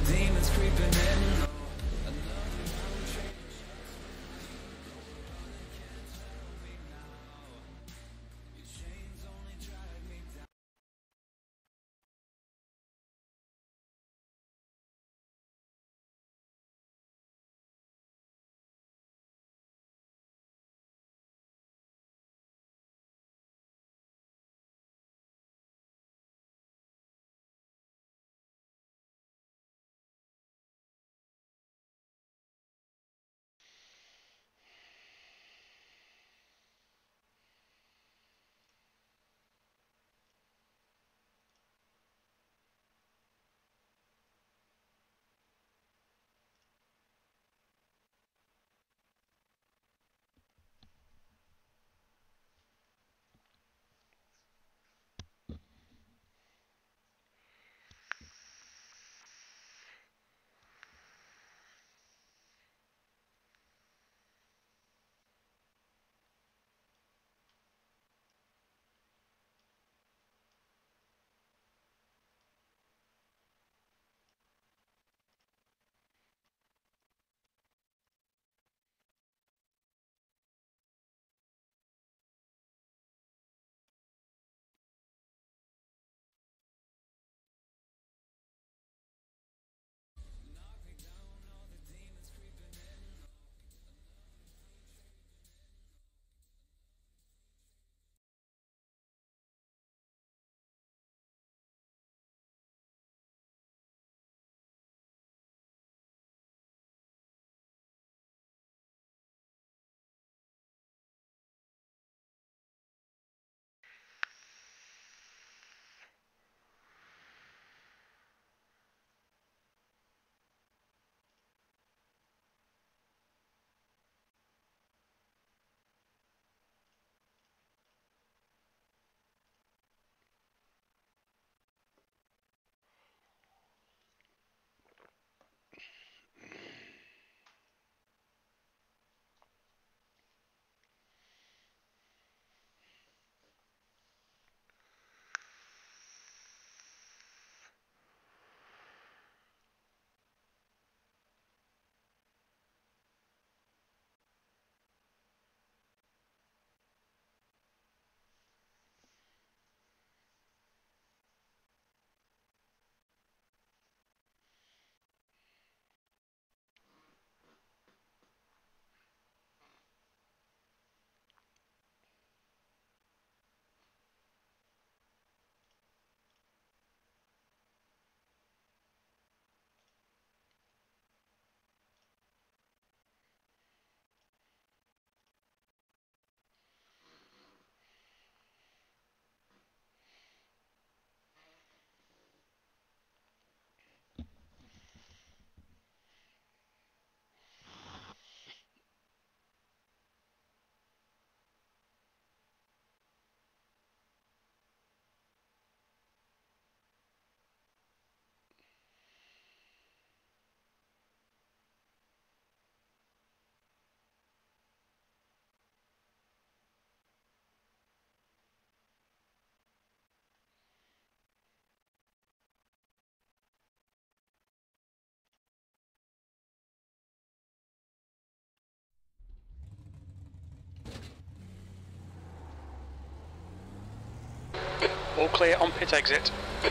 All clear on pit exit.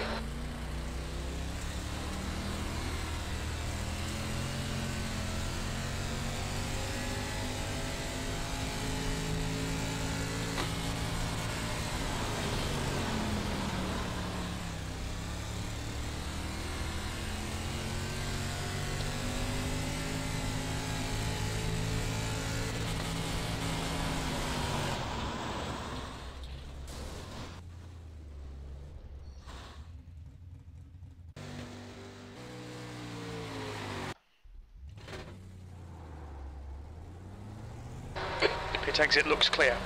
Pit exit looks clear.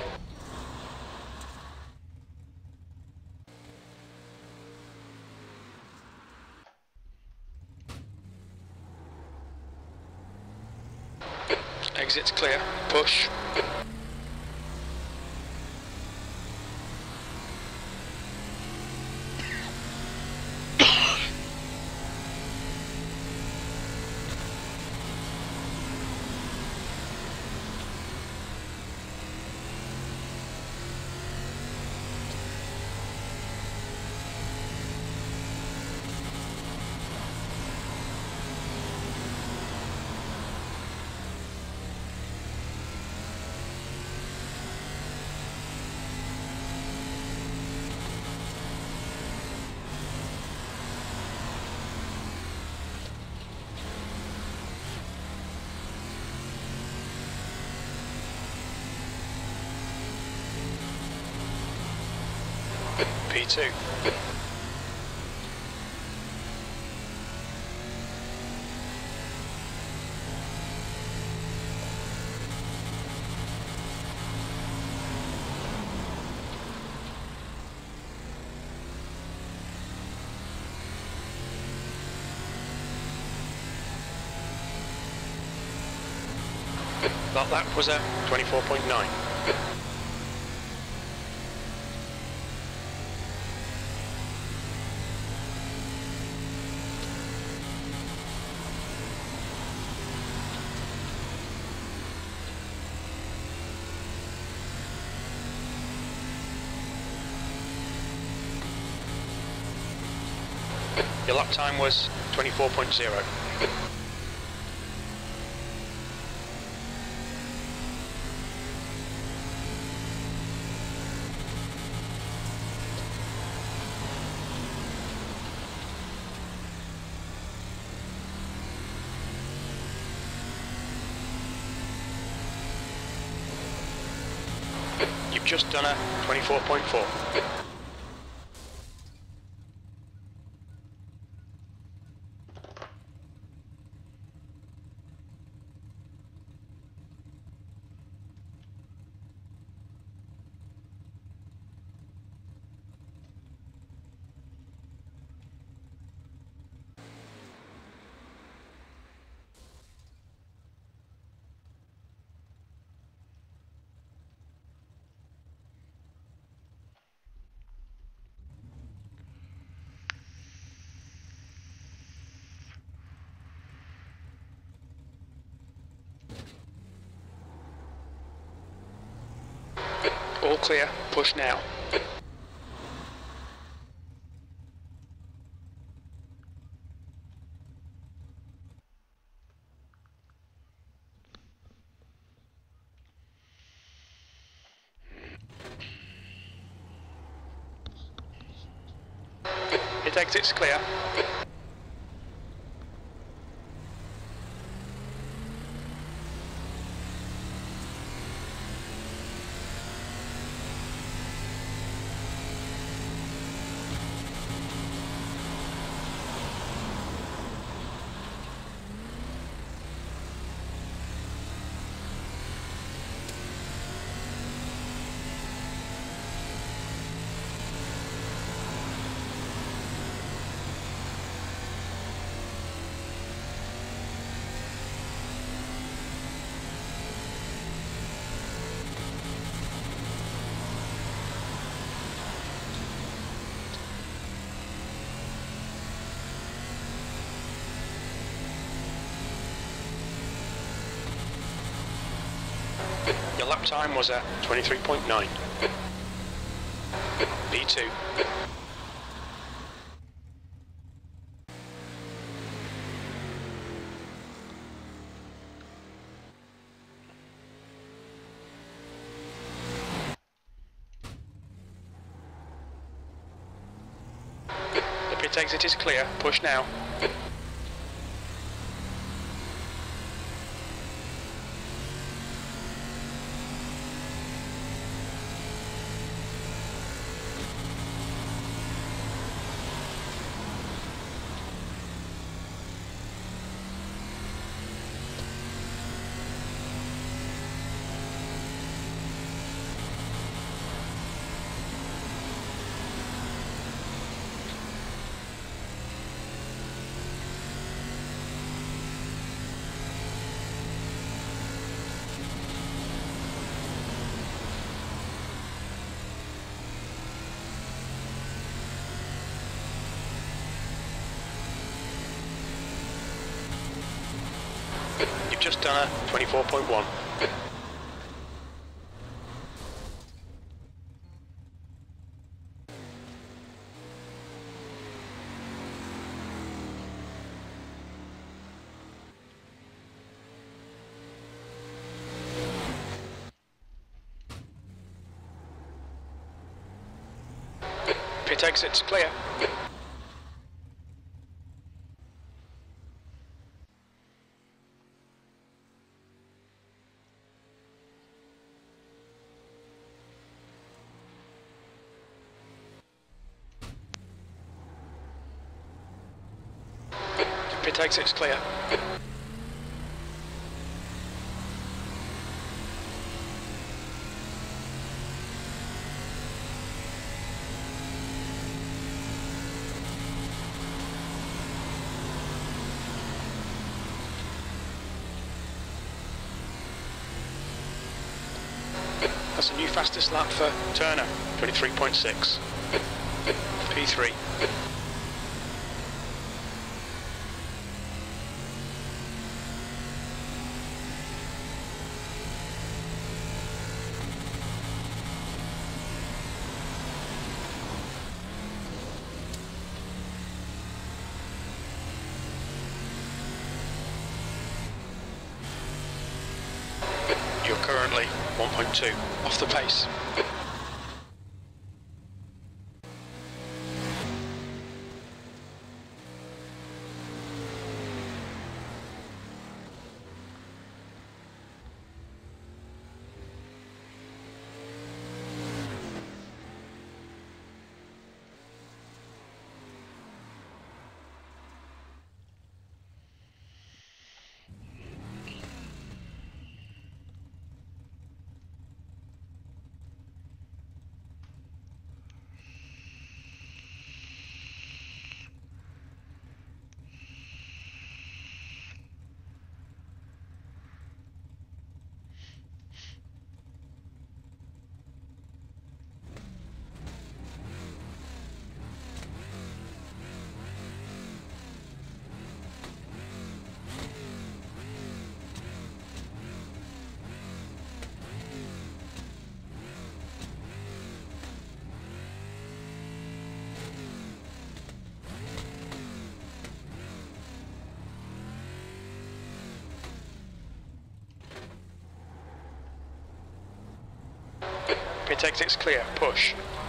Exit's clear. Push. P2. That lap was a 24.9. Your lap time was 24.0. You've just done a 24.4. All clear, push now. Pit exit's clear. Your lap time was a 23.9. P2. The pit exit is clear, push now. You've just done a 24.1. Pit exit's clear. Pit exit's clear. That's a new fastest lap for Turner, 23.6. P3. You're currently 1.2 off the pace. Pit exit's clear, push.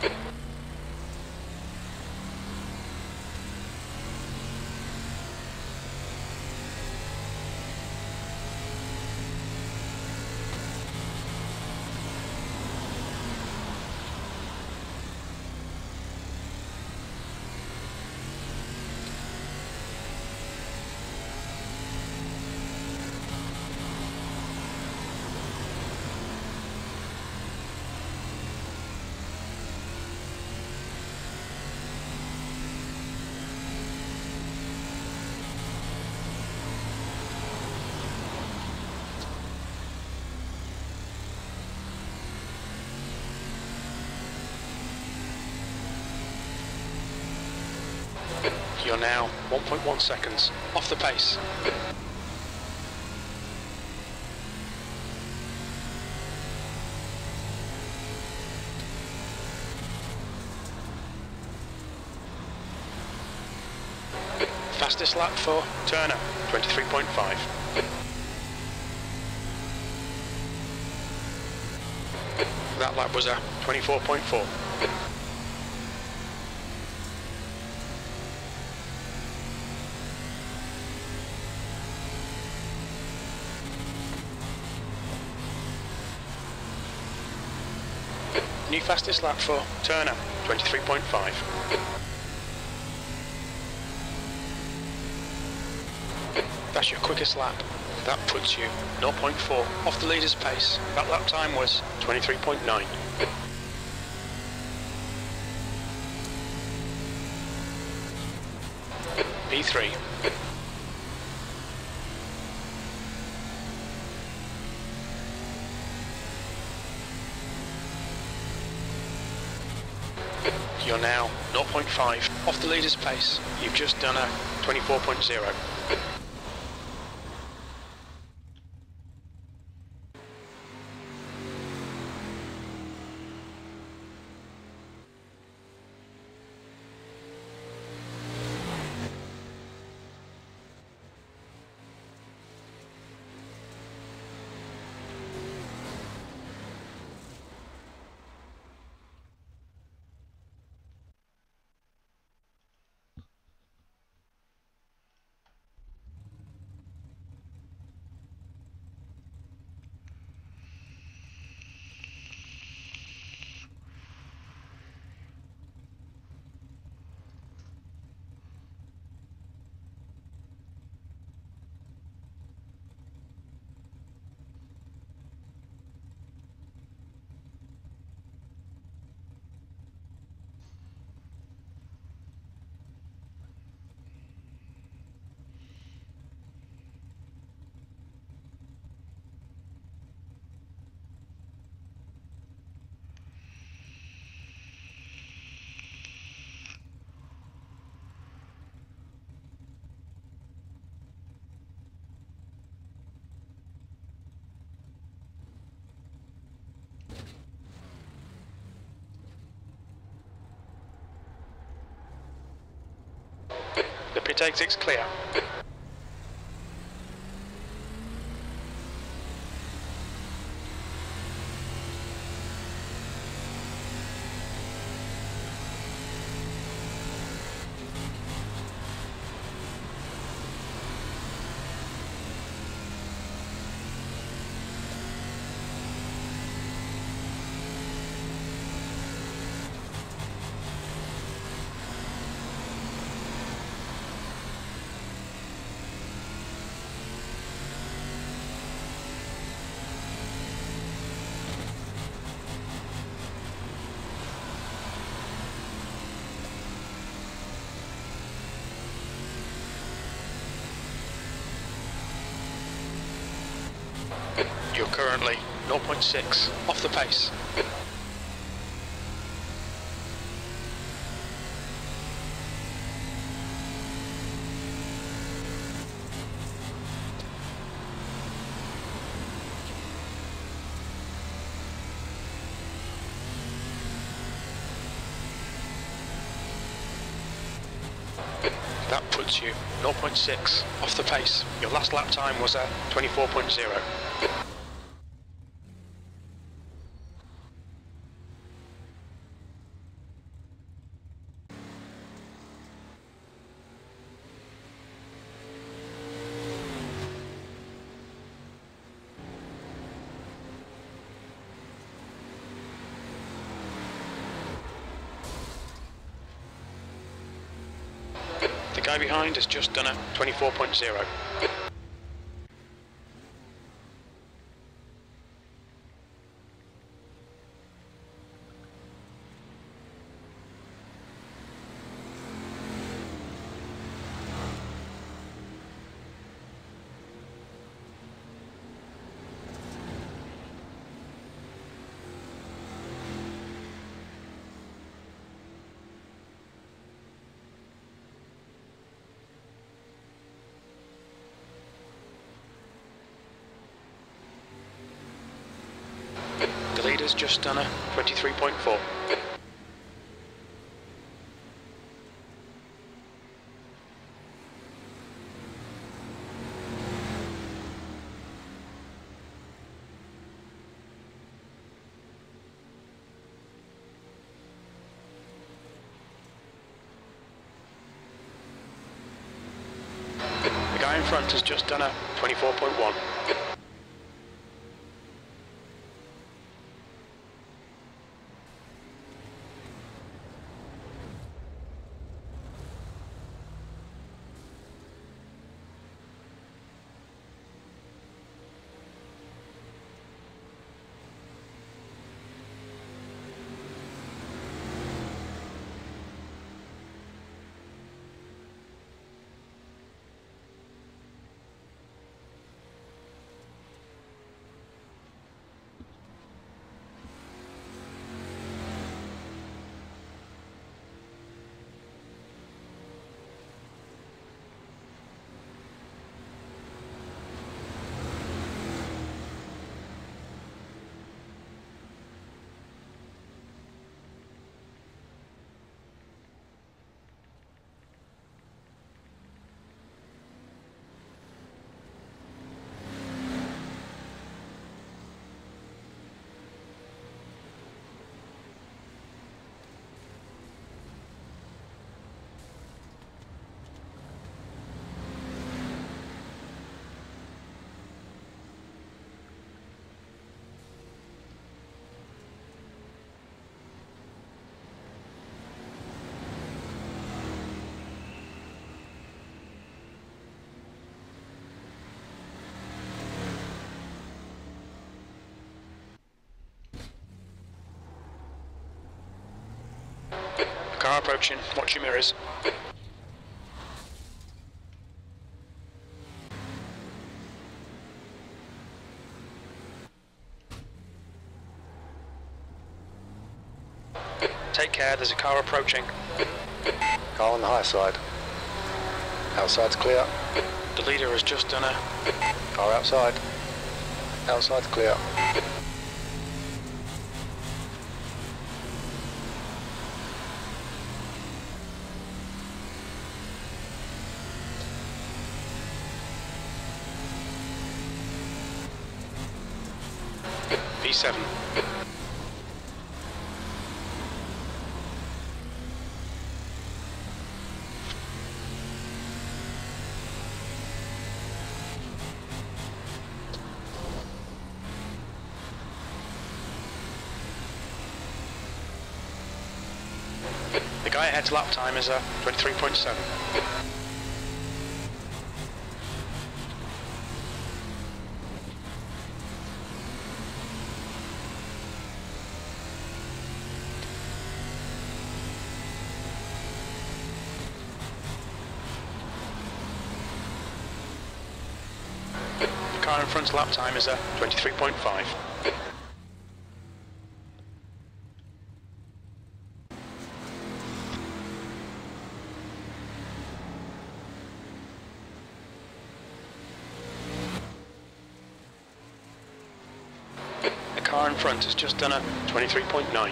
You're now 1.1 seconds off the pace. Fastest lap for Turner, 23.5. That lap was a 24.4. New fastest lap for Turner, 23.5. That's your quickest lap. That puts you 0.4 off the leader's pace. That lap time was 23.9. P3. You're now 0.5 off the leader's pace. You've just done a 24.0. The pit exit's clear. You're currently 0.6 off the pace. That puts you 0.6 off the pace. Your last lap time was at 24.0. The guy behind has just done a 24.0. The leader's just done a 23.4. The guy in front has just done a 24.1. Car approaching, watch your mirrors. Take care, there's a car approaching. Car on the high side. Outside's clear. The leader has just done a... Car outside. Outside's clear. P7. The guy ahead's lap time is 23.7. The car in front's lap time is 23.5. The car in front has just done a 23.9.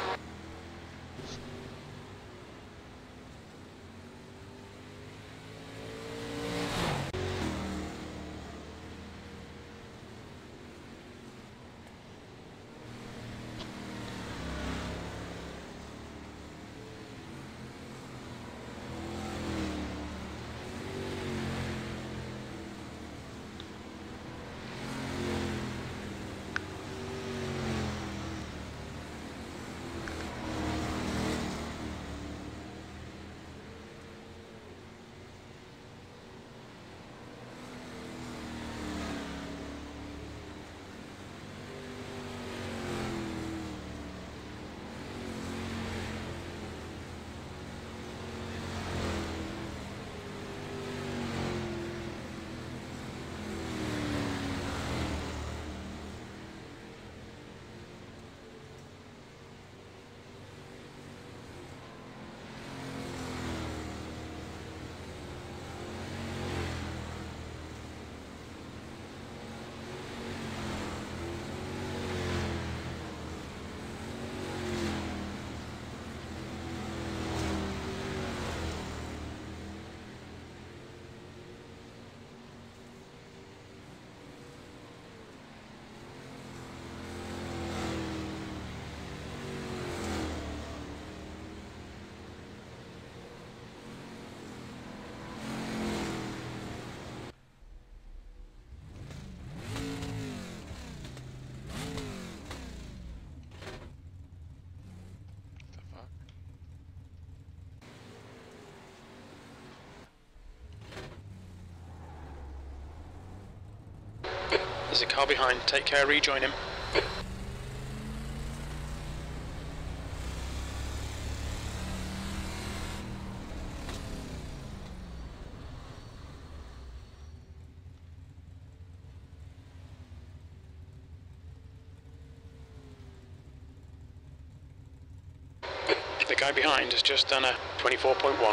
There's a car behind, take care, rejoin him. The guy behind has just done a 24.1.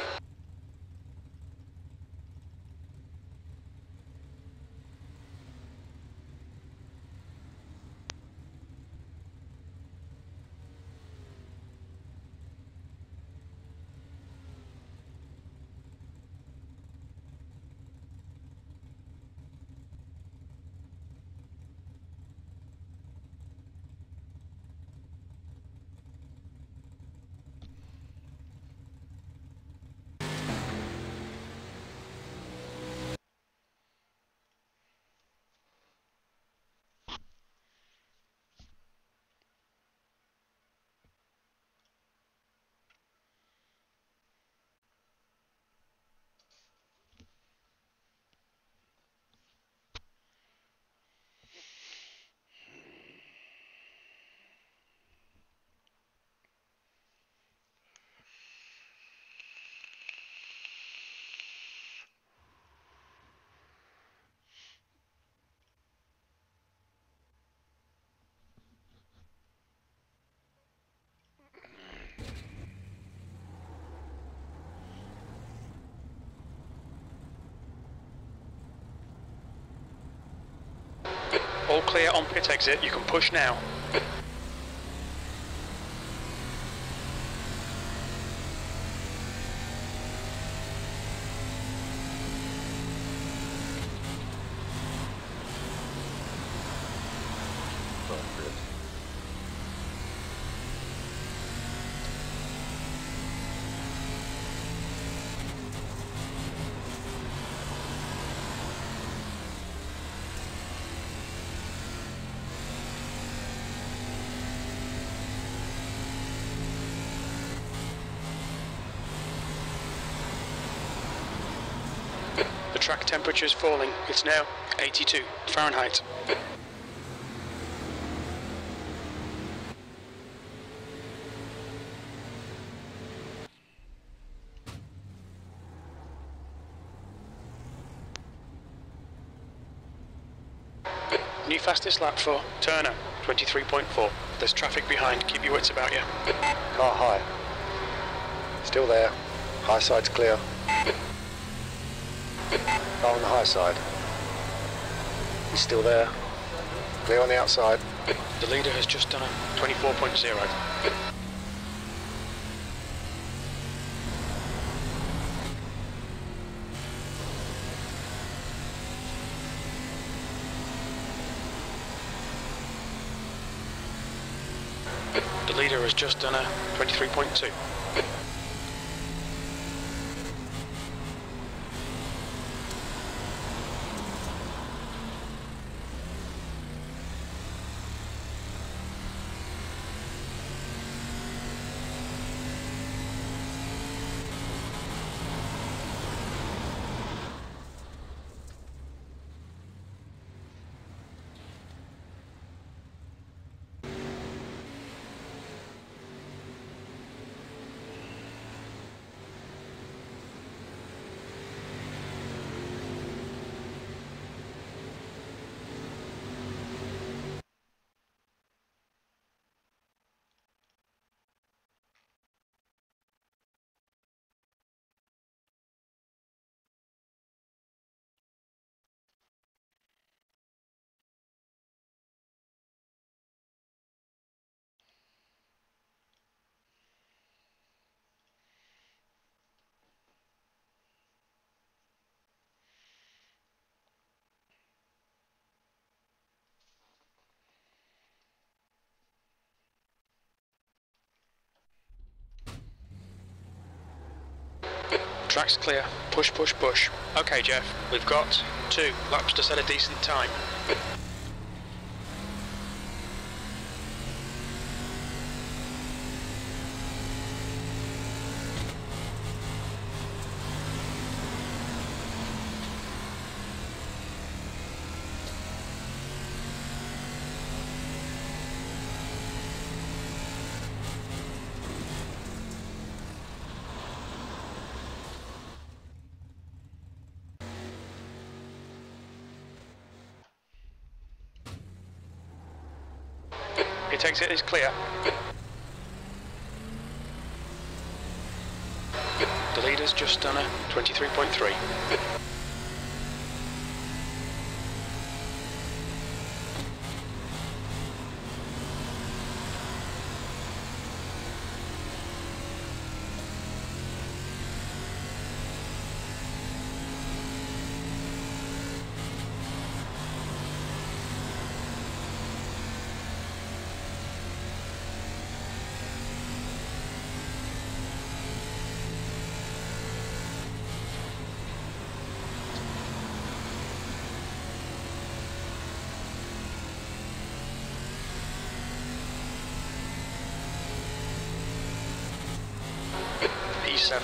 All clear on pit exit, you can push now. track temperature is falling. It's now 82 Fahrenheit. New fastest lap for Turner, 23.4. There's traffic behind, keep your wits about you. Car high. Still there. High side's clear. Car on the high side. He's still there. Clear on the outside. The leader has just done a 24.0. The leader has just done a 23.2. Track's clear. Push, push, push. Okay, Jeff, we've got 2 laps to set a decent time. It exit is clear. The leader's just done a 23.3. E7.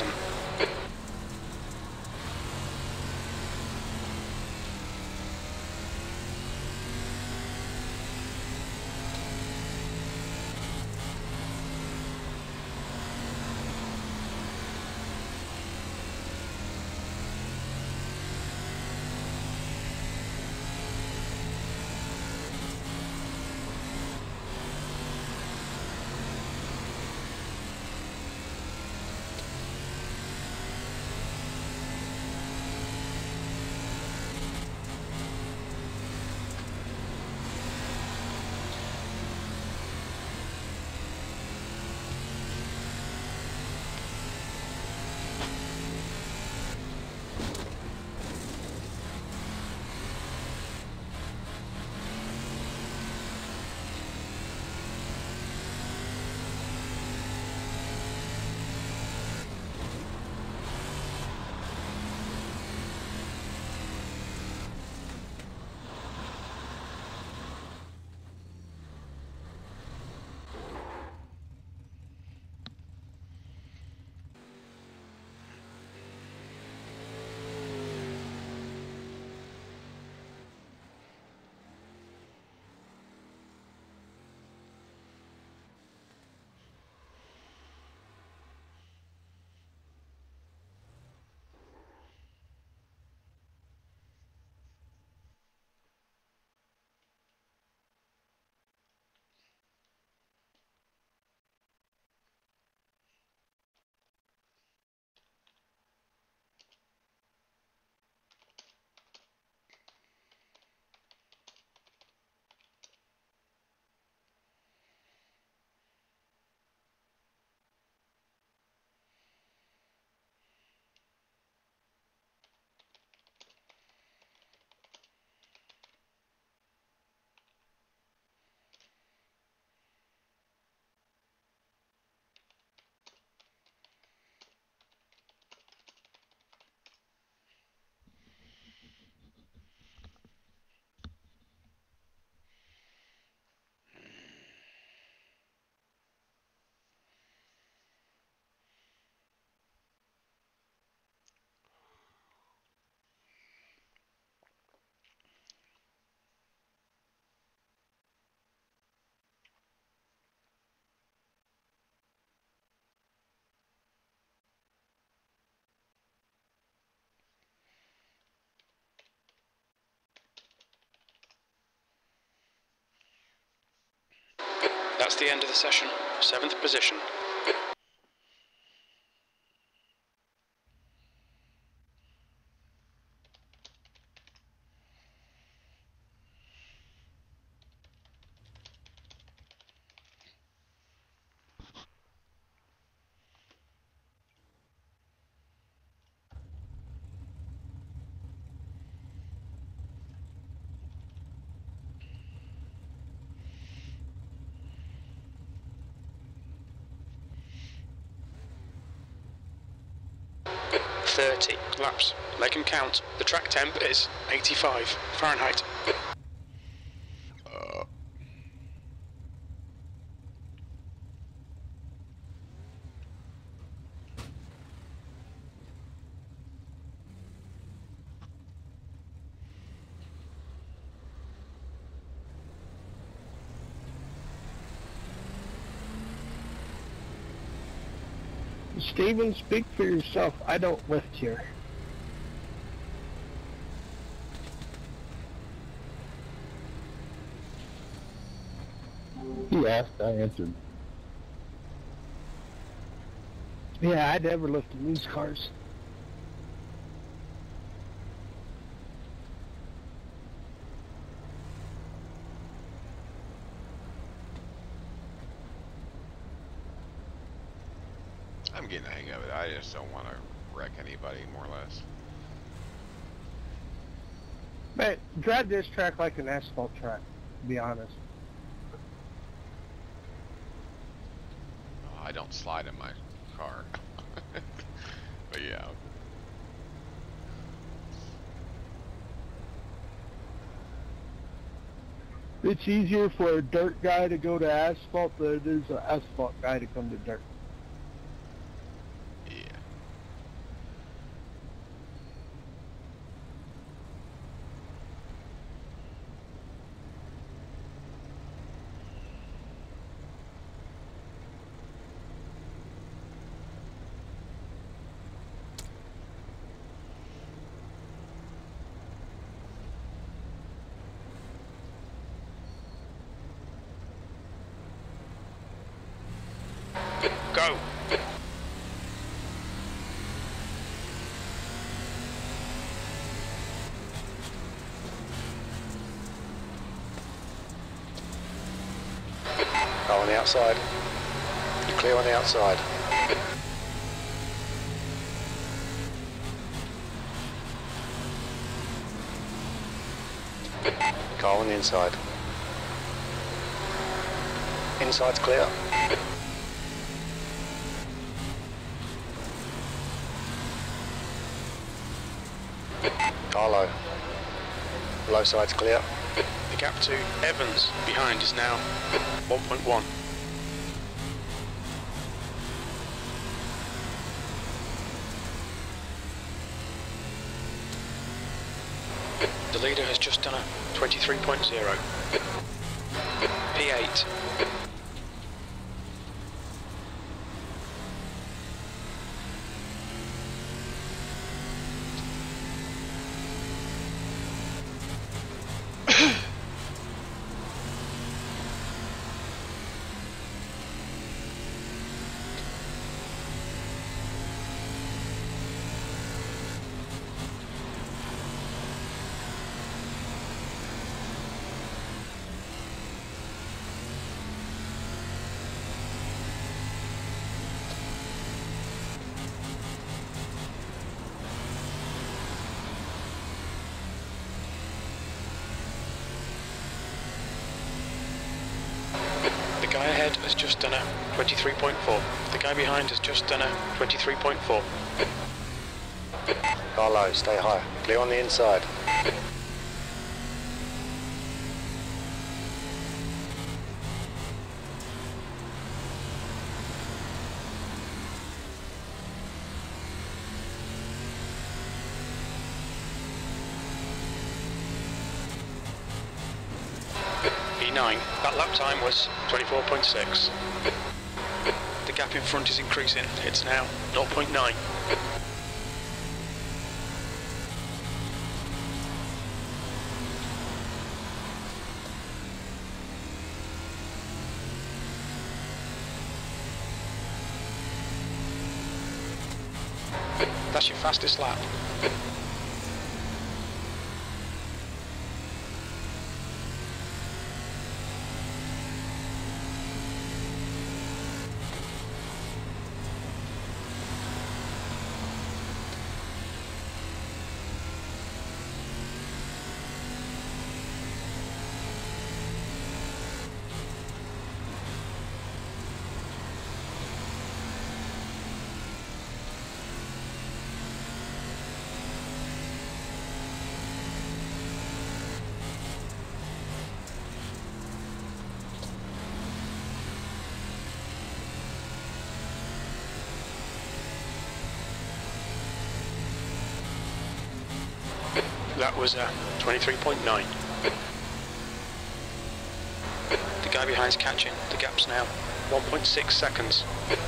That's the end of the session. 7th position. Laps. Make them count. The track temp is 85 Fahrenheit. Steven, speak for yourself. I don't lift here. He asked, I answered. Yeah, I never lifted these cars. I'm getting the hang of it. I just don't want to wreck anybody, more or less. Man, drive this track like an asphalt track, to be honest. I don't slide in my car. But yeah. It's easier for a dirt guy to go to asphalt than it is an asphalt guy to come to dirt. Yeah. Go! Go on the outside. You're clear on the outside. Car on the inside. Inside's clear. Car low. Low side's clear. The gap to Evans behind is now 1.1. The leader has just done a 23.0. P8. The guy ahead has just done a 23.4. The guy behind has just done a 23.4. Car low, stay high. Clear on the inside. P9. That lap time was 24.6. The gap in front is increasing. It's now 0.9. That's your fastest lap. That was 23.9. The guy behind's catching. The gap's now 1.6 seconds.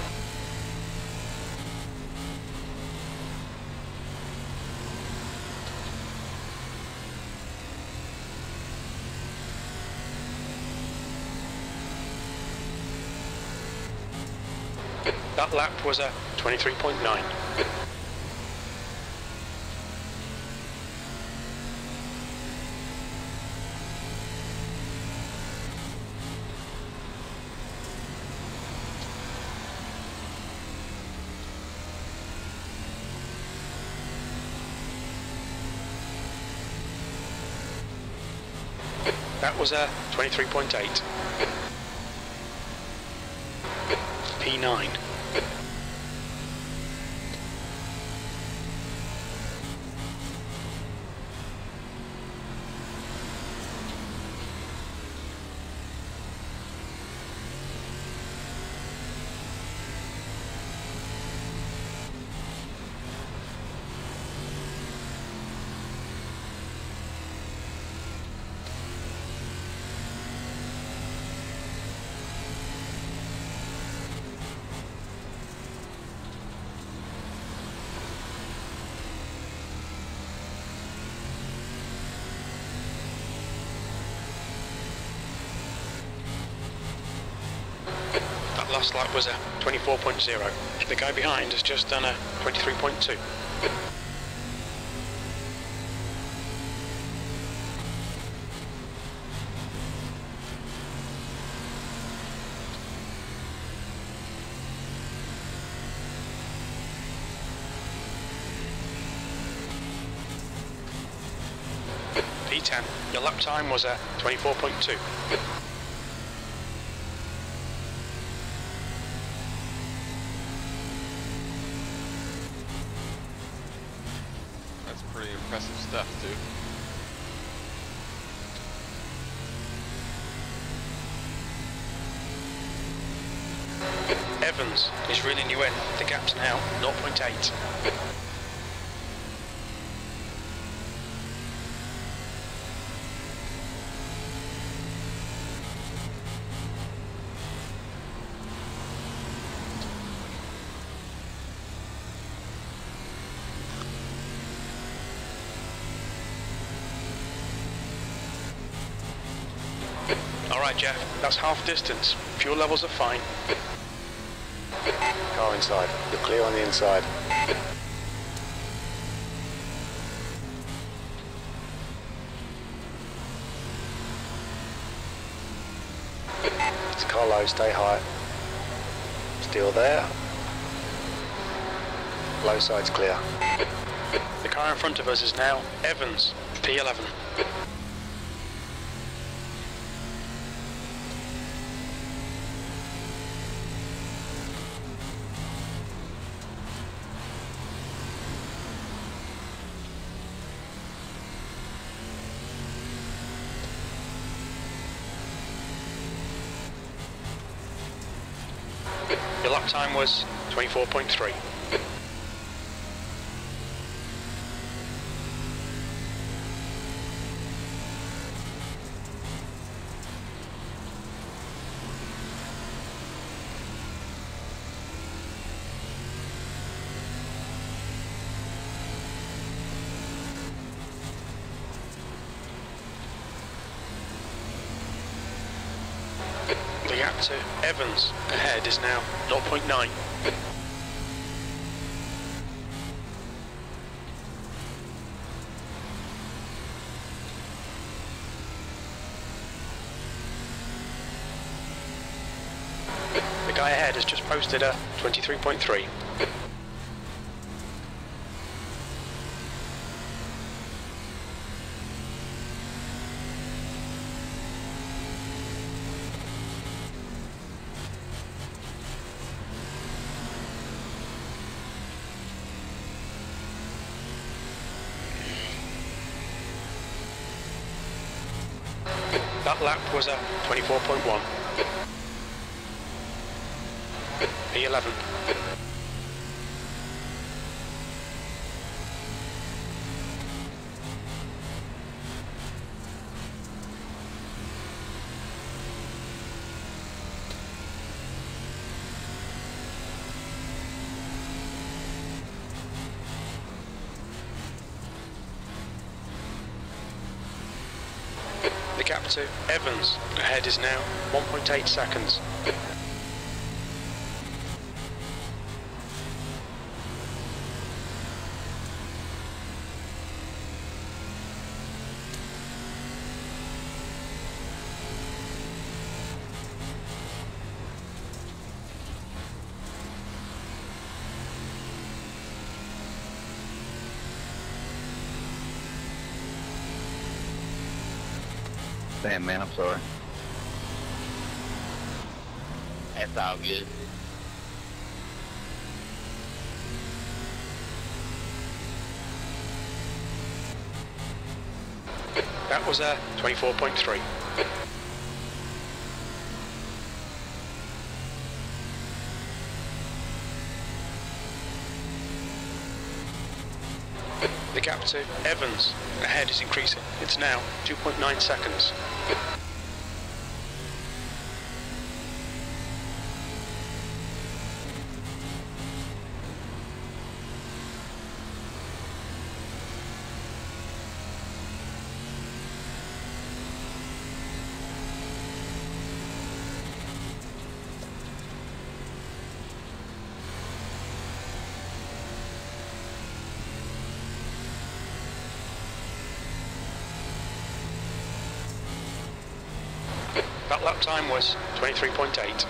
That lap was 23.9. That was 23.8. P9. Last lap was a 24.0. The guy behind has just done a 23.2. P10. Your lap time was a 24.2. Pretty impressive stuff, dude. Evans is reeling you in. The gap's now 0.8. Alright Jeff, that's half distance. Fuel levels are fine. Car inside. You're clear on the inside. It's car low, stay high. Still there. Low side's clear. The car in front of us is now Evans, P11. Your lap time was 24.3. The gap to Evans ahead is now 0.9. guy ahead has just posted a 23.3. That lap was a 24.1. P11. The gap to Evans ahead is now 1.8 seconds. Damn, man, I'm sorry. That's all good. That was a 24.3. The gap to Evans ahead is increasing. It's now 2.9 seconds. That lap time was 23.8.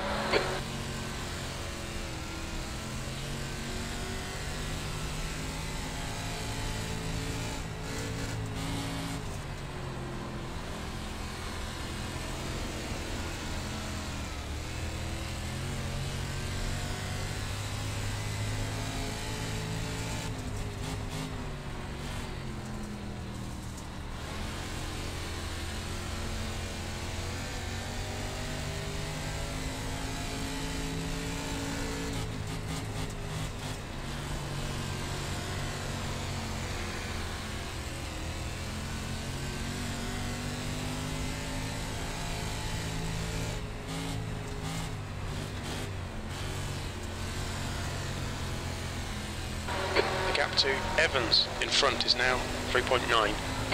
The gap to Evans in front is now 3.9.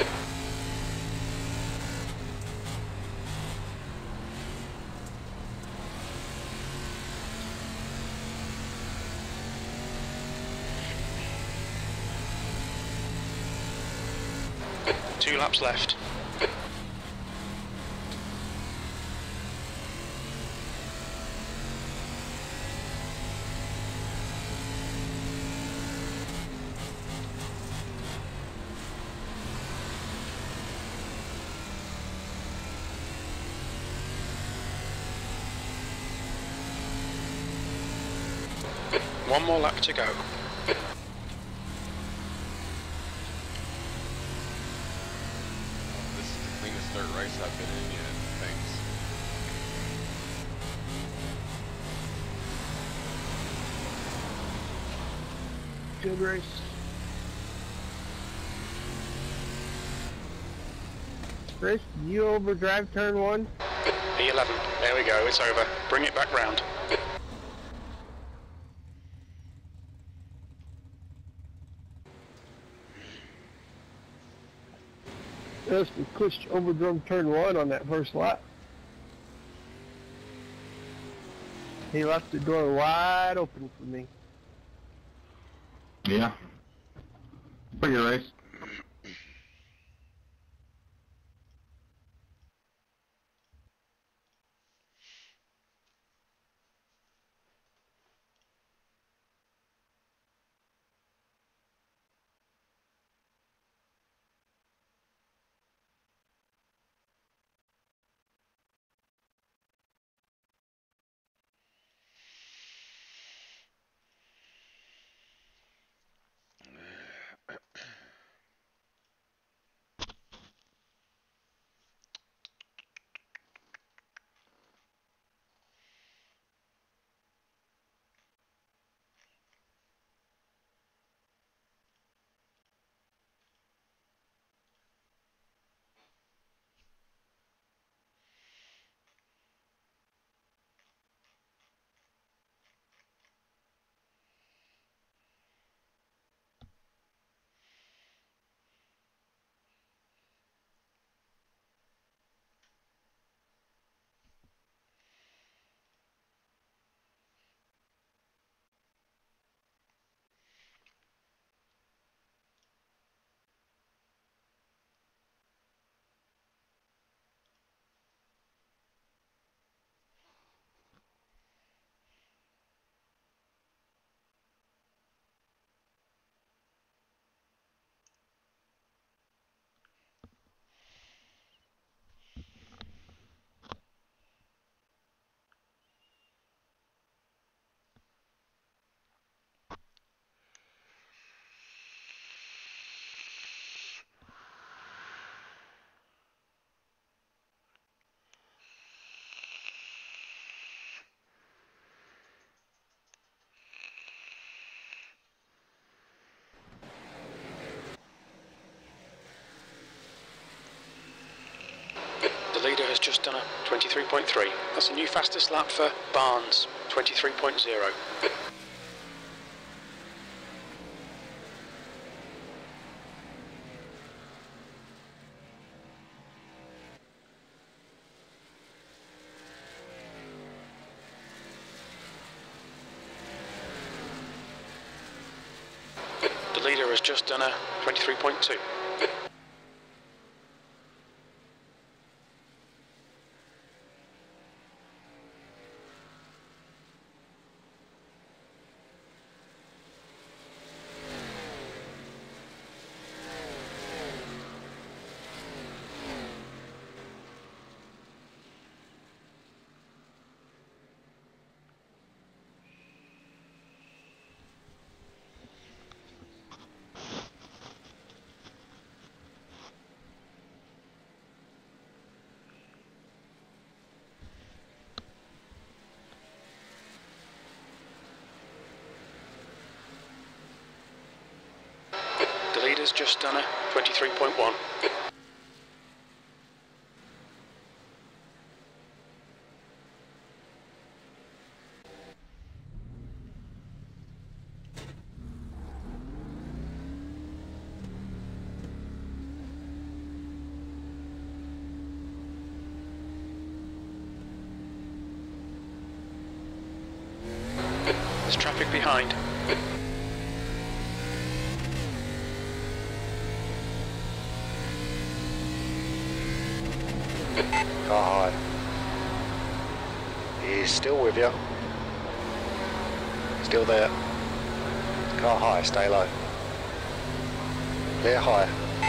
Two laps left. One more lap to go. This is the cleanest dirt race I've been in yet, thanks. Good race. Chris, you overdrive turn one? P11. There we go, it's over. Bring it back round. Yes, we pushed overdrove turn one on that first lap. He left the door wide open for me. Yeah. Pretty good race. leader has just done a 23.3. That's a new fastest lap for Barnes, 23.0. The leader has just done a 23.2. The leader's just done a 23.1. There's traffic behind. Car high. He's still with you. Still there. Car high, stay low. Clear high.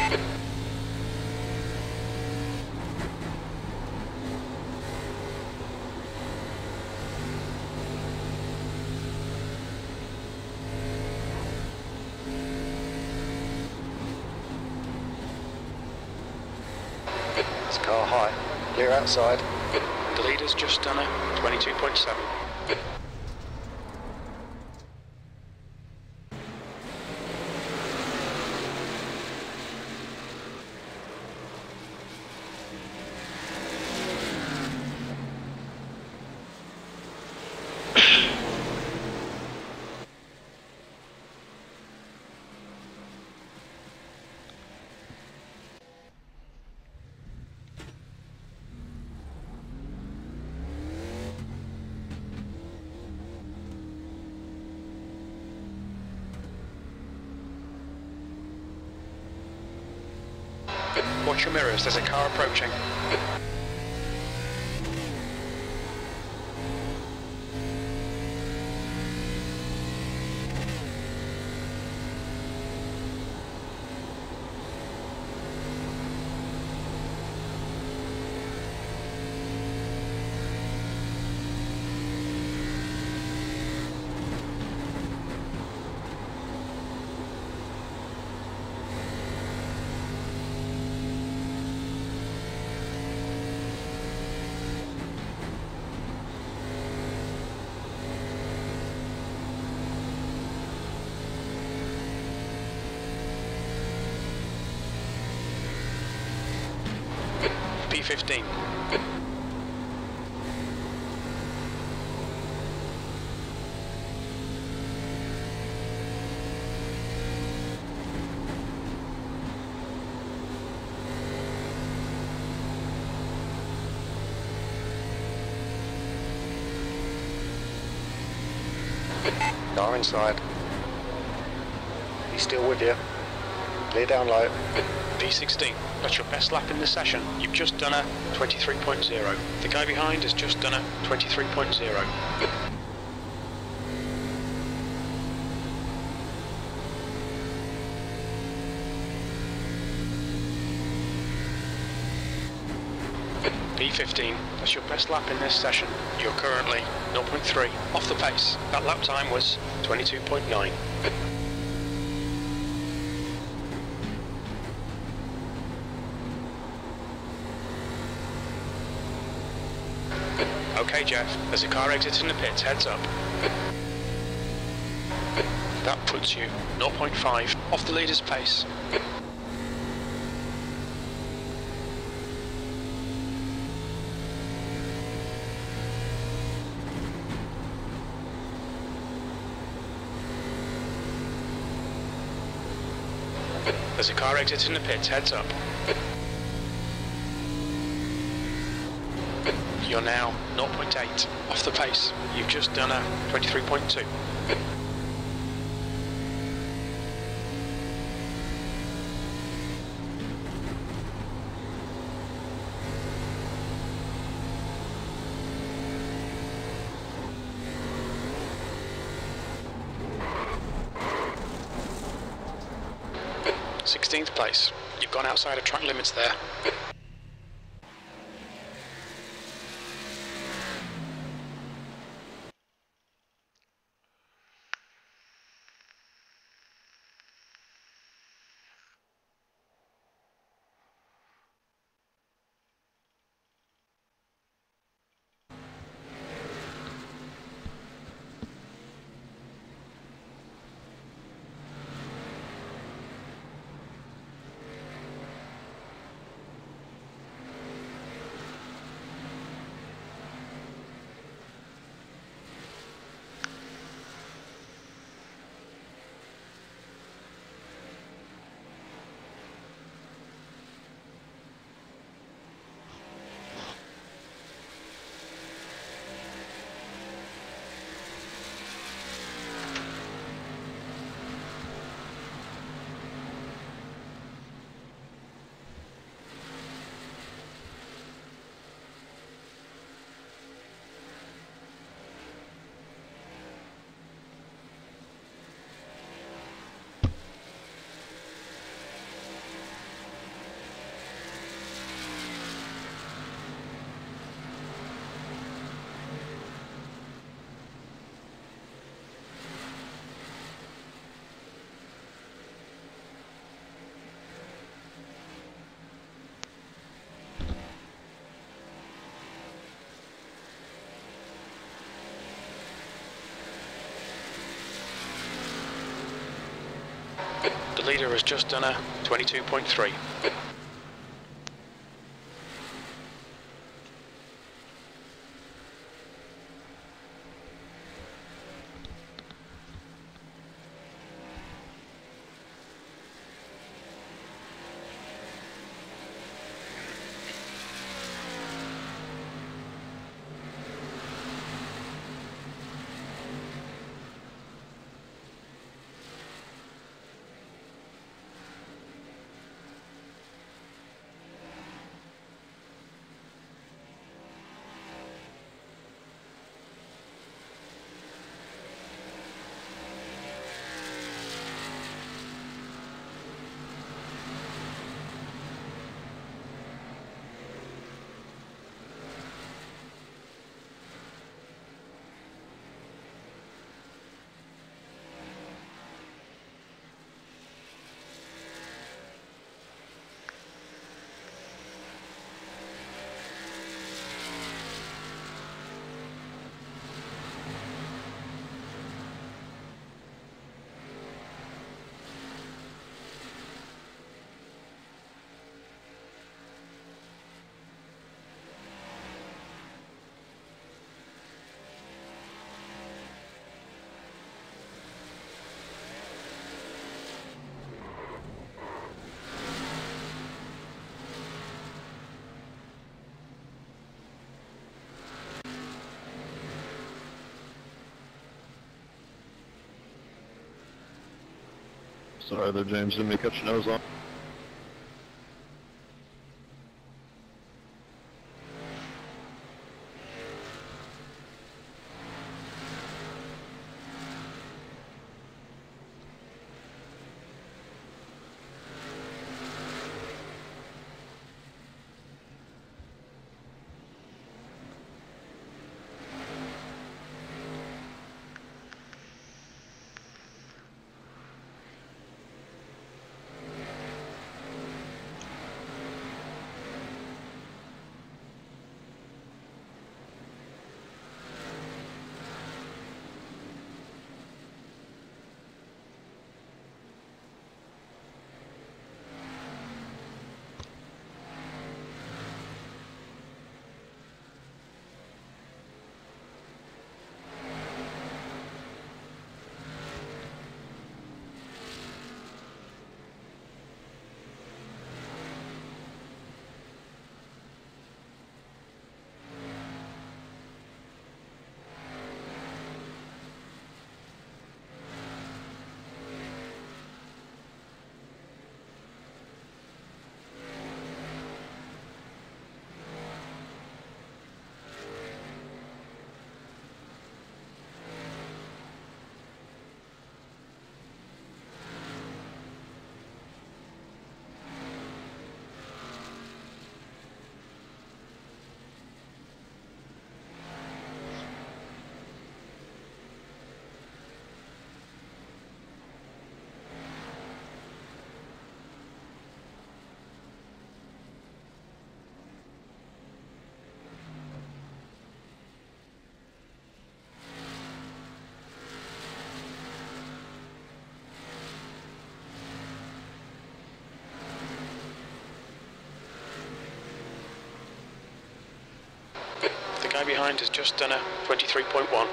It's car high. Clear outside. The leader's just done a 22.7. Watch your mirrors, there's a car approaching. P15. Car inside. He's still with you. Clear down low. P16. That's your best lap in the session. You've just done a 23.0. The guy behind has just done a 23.0. P15. That's your best lap in this session. You're currently 0.3 off the pace. That lap time was 22.9. Okay, Jeff, there's a car exiting the pits, heads up. That puts you 0.5 off the leader's pace. There's a car exiting the pits, heads up. You're now 0.8 off the pace. You've just done a 23.2. Sixteenth place. You've gone outside of track limits there. The leader has just done a 22.3. Sorry there, James. Didn't mean to cut your nose off. behind has just done a 23.1.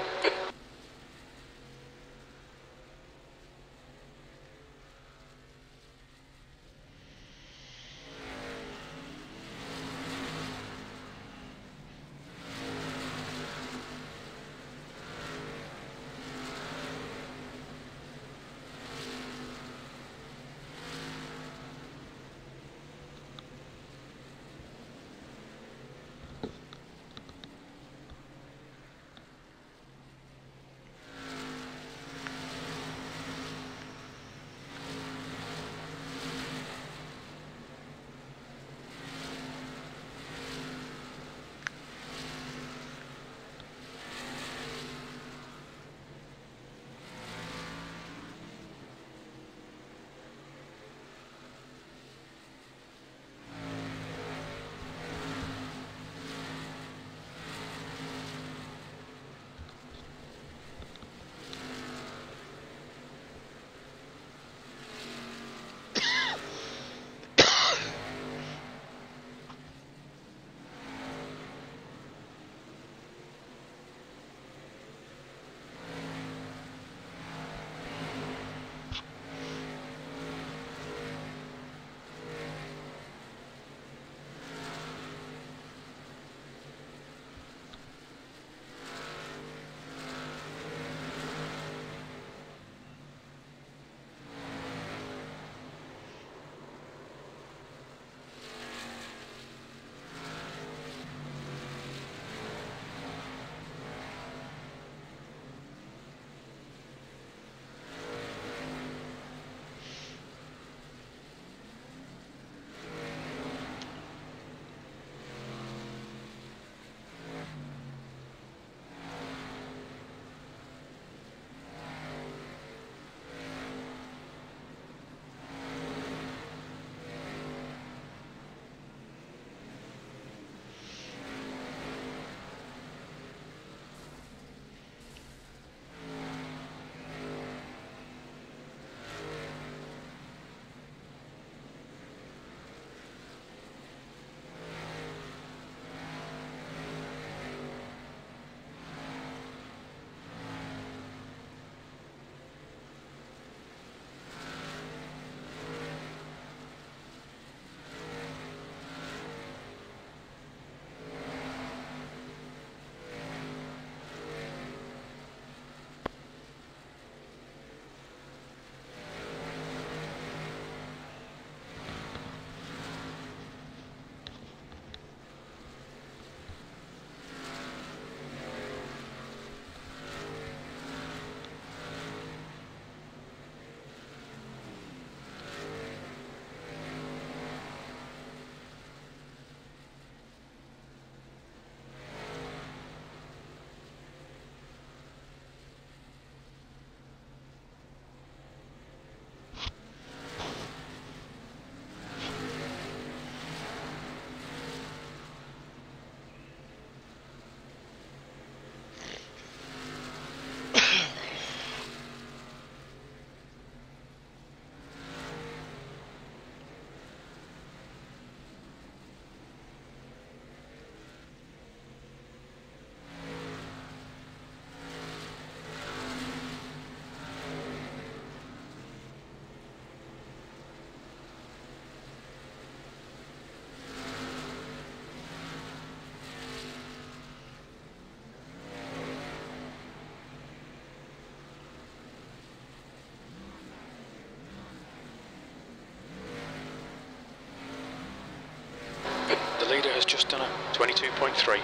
The leader has just done a 22.3.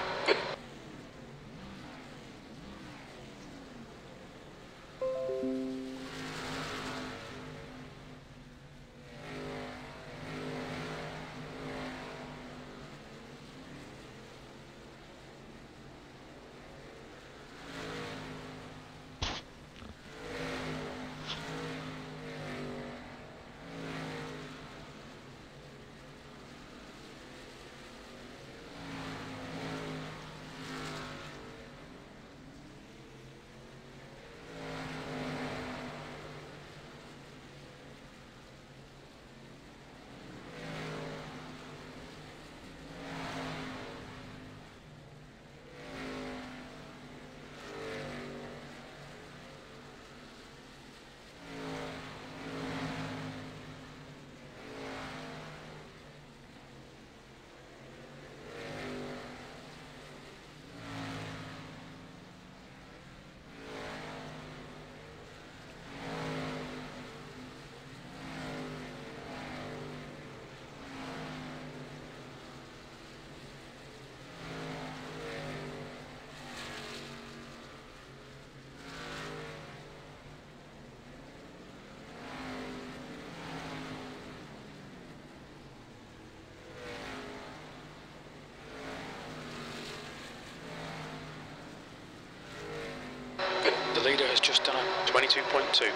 has just done a 22.2.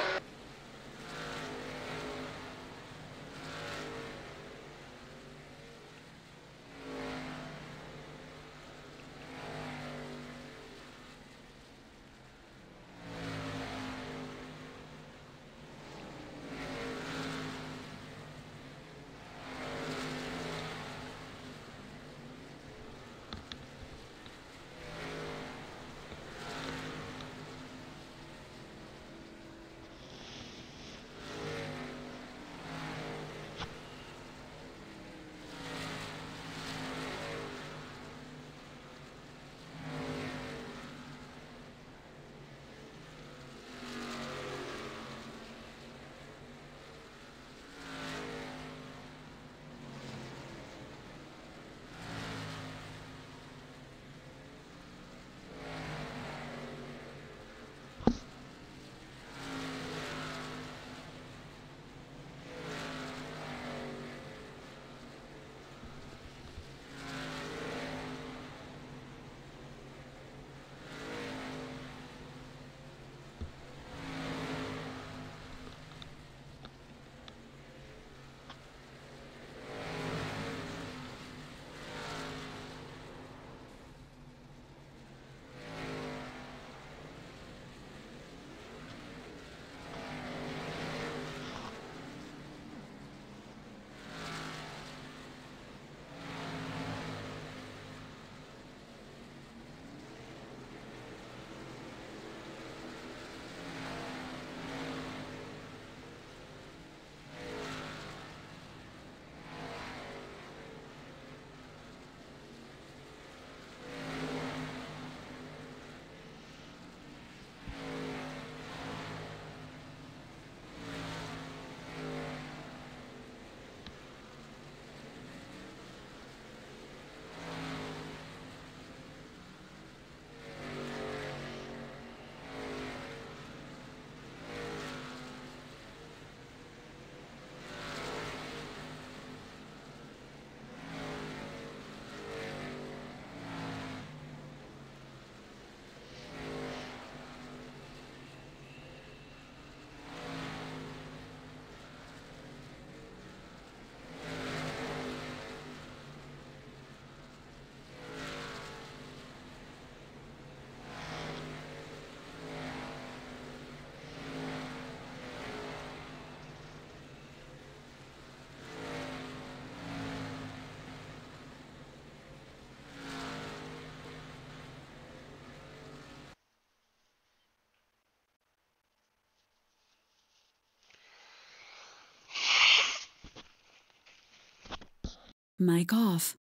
Mic off.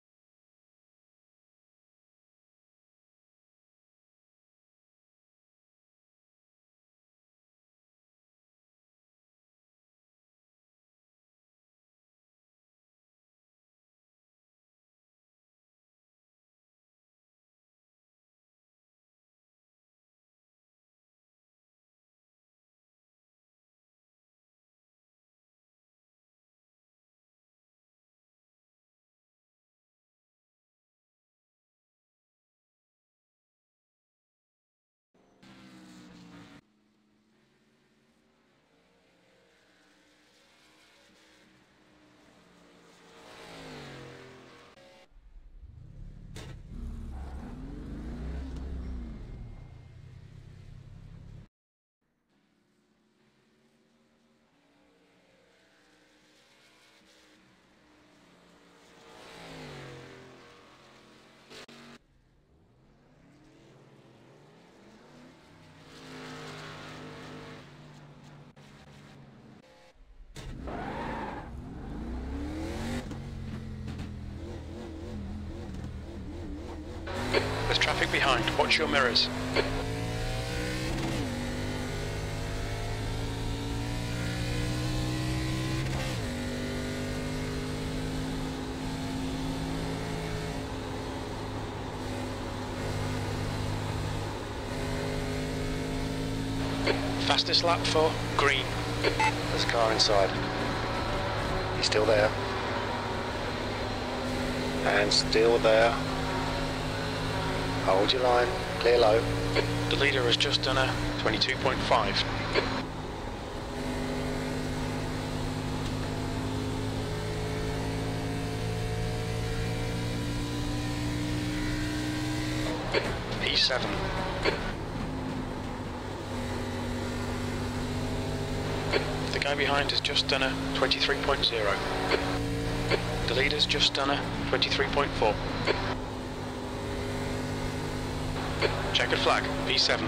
There's traffic behind. Watch your mirrors. Fastest lap for green. There's a car inside. He's still there. And still there. Hold your line. Clear low. The leader has just done a 22.5. P7. The guy behind has just done a 23.0. The leader's just done a 23.4. Checkered flag, P7.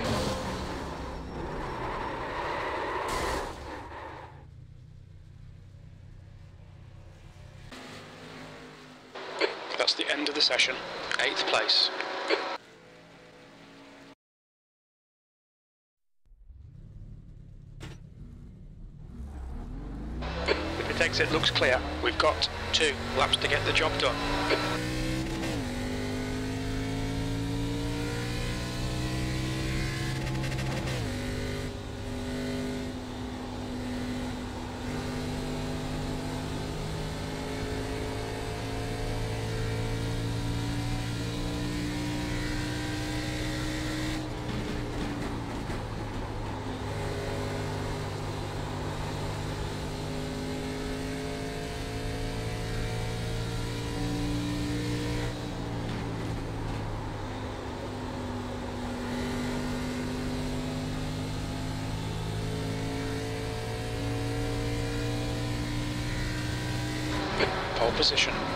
That's the end of the session. 8th place. The pit exit looks clear. We've got 2 laps to get the job done. Pole position.